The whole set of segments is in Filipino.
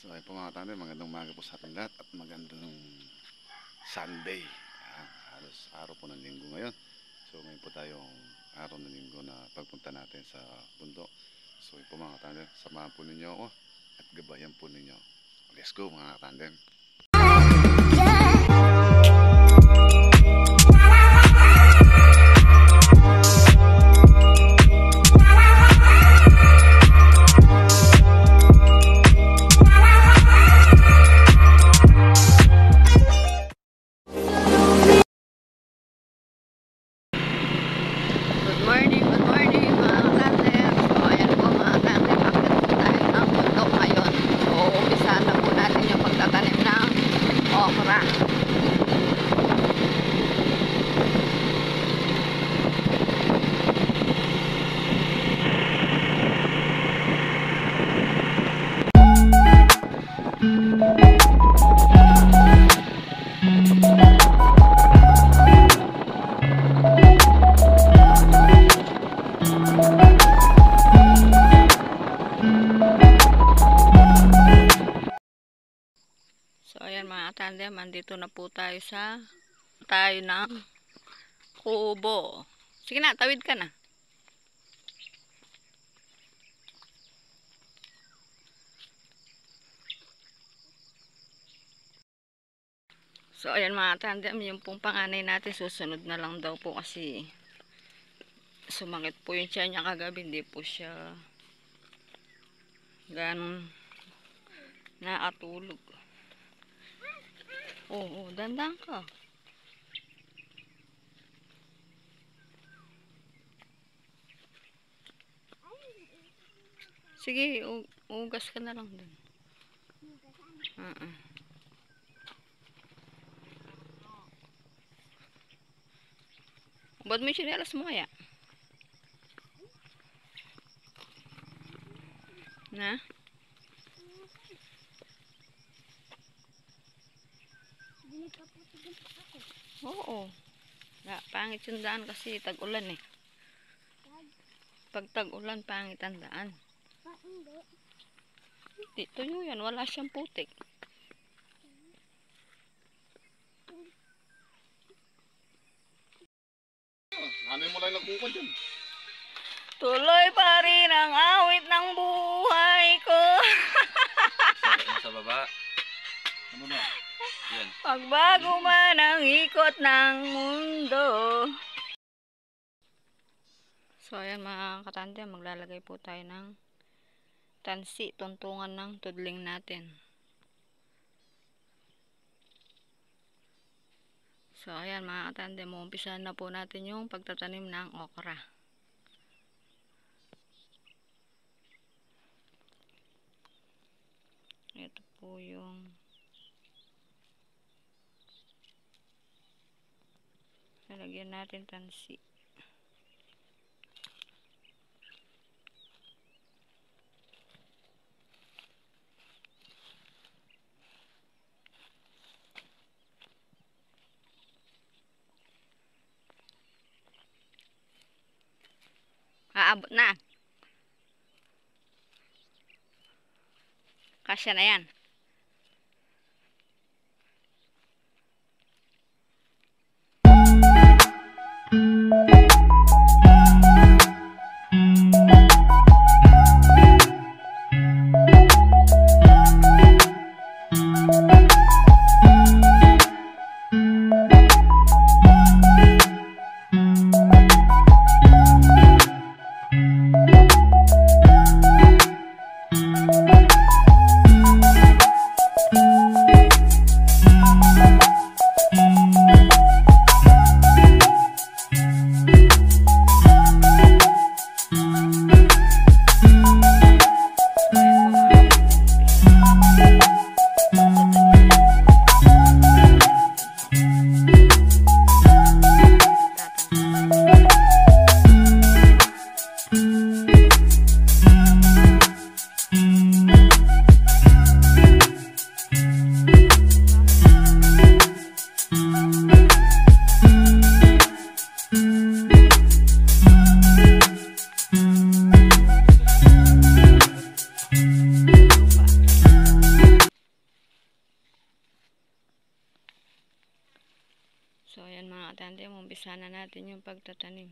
So ay po mga tatay, magandang umaga po sa ating lahat at magandang Sunday. Halos araw po ng linggo ngayon. So ngayon po tayong araw ng linggo na pagpunta natin sa bundok. So ay po mga tatay, samahan po ninyo ako at gabayan po ninyo. Let's go mga tatay. So ayan mga tandem, andito na po tayo ng kubo. Sige na, tawid ka na. So ayan mga tandem, yung pong panganay natin susunod na lang daw po kasi sumakit po yung tiyan niya kagabi, hindi po siya ganun nakatulog. Oo, dandan ka. Sige, ugas ka na lang dun. Ba't mo yung sinelas mo kaya? Na? Oo. Pangit yung daan kasi tag-ulan eh. Pag tag-ulan, pangit ang daan. Hindi, tuyo yan. Wala siyang putik. Ano mo lang nagkukod dyan? Tuloy pa rin ang awit ng buhay ko. Sa baba. Ano na? Yan. Pagbago man ang ikot ng mundo. So ayan mga katanda, maglalagay po tayo ng tansi, tuntungan ng tudling natin. So ayan mga katanda, umpisahan na po natin yung pagtatanim ng okra. Ito po yung lalagyan natin tansi. Aabot na. Kasya na yan. So, ayan mga katante, umpisa na natin yung pagtatanim.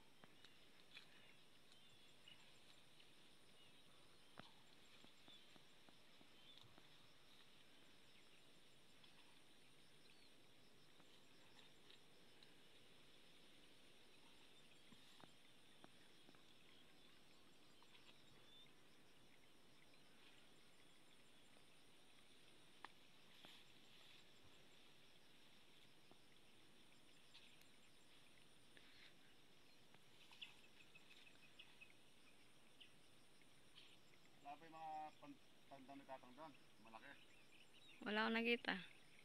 Wala pa yung mga tandang natatang doon. Malaki. Wala akong nakita.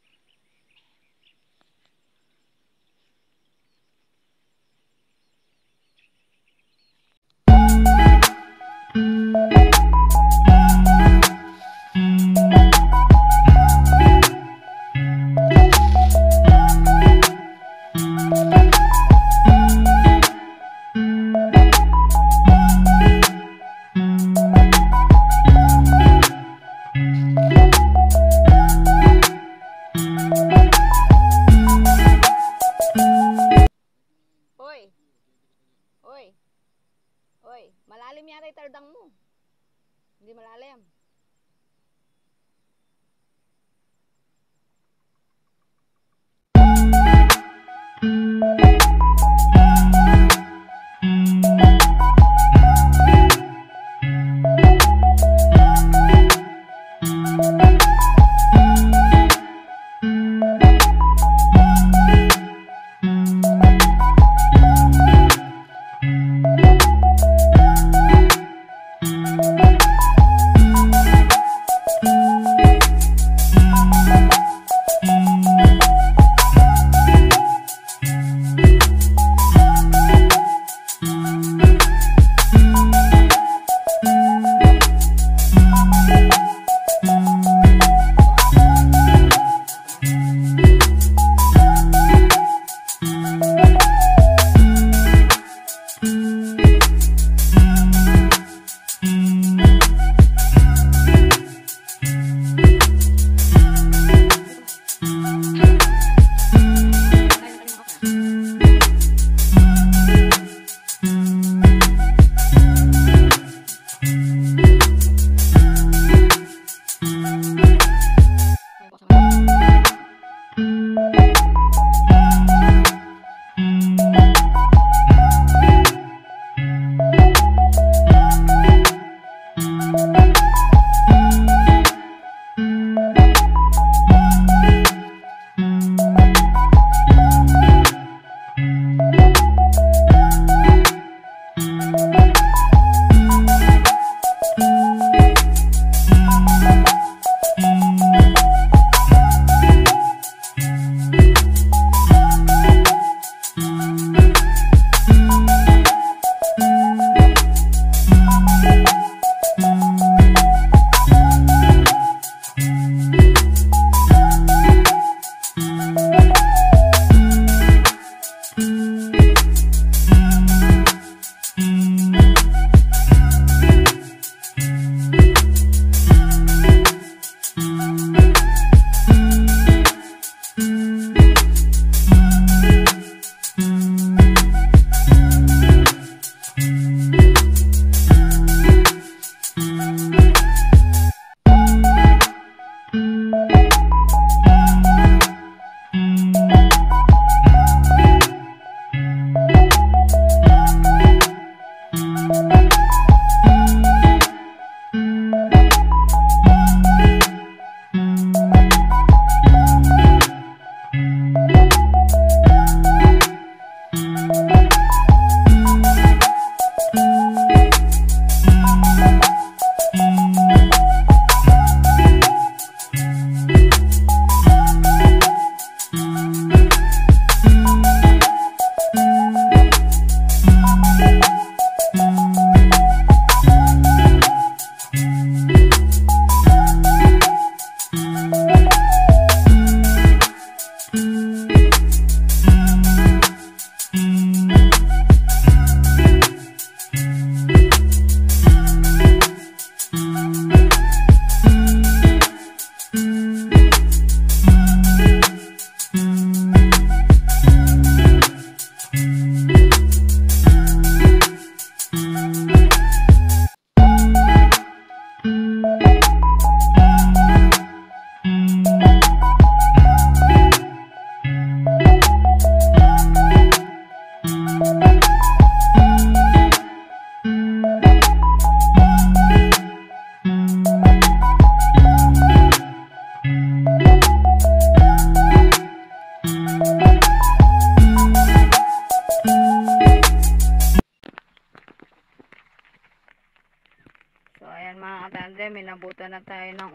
Hoy! Hoy! Hoy! Malalim yata yung tardang mo. Hindi malalim.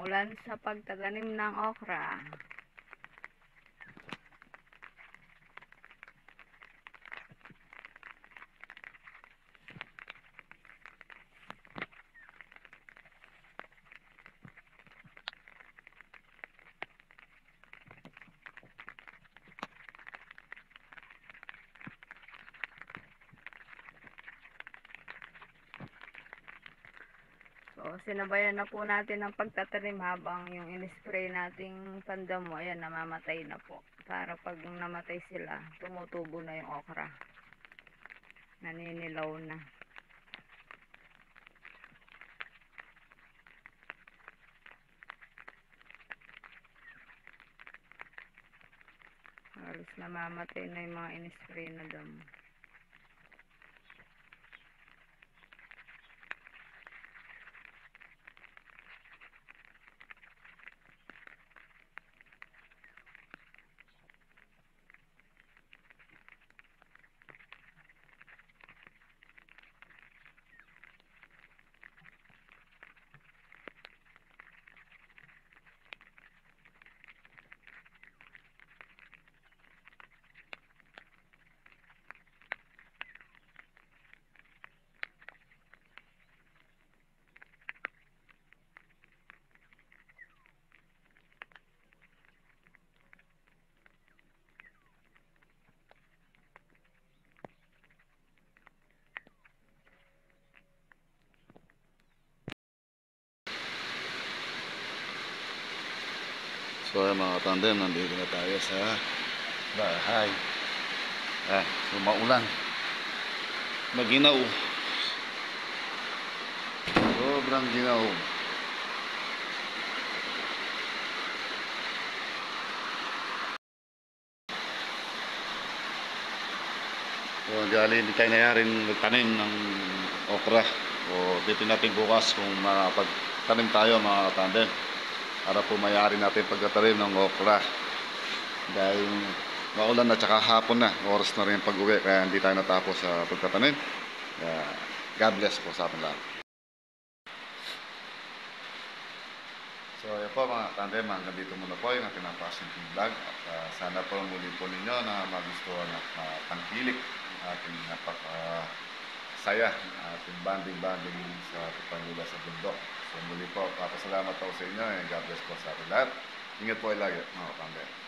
Umulan sa pagtatanim ng okra. So, sinabayan na po natin ang pagtatanim habang yung in-spray nating pandamo, ayan, namamatay na po. Para pag namatay sila, tumutubo na yung okra. Naninilaw na. Halos namamatay na yung mga in-spray na damo. So ayan mga tandem, nandito na tayo sa bahay. So maulan. Maginaw. Sobrang ginaw. So dali hindi tayo nayarin magtanim ng okra. O dito natin bukas kung makapagtanim tayo mga tandem. Para po mayari natin pagtatanim ng okra. Dahil maulan na tsaka hapon na, oras na rin pag-uwi, kaya hindi tayo natapos sa pagtatanim. God bless po sa ating lahat. So yun po mga tandem, hanggang dito muna po yung ating napasimpleng vlog. At sana po muli po ninyo na magustuhan at matangkilik ang ating napakasaya, ating banding-banding sa pagpangula sa bundok. So muli po, papasalamat po sa inyo, and God bless po sa ating lahat. Ingat po lagi mga tandem.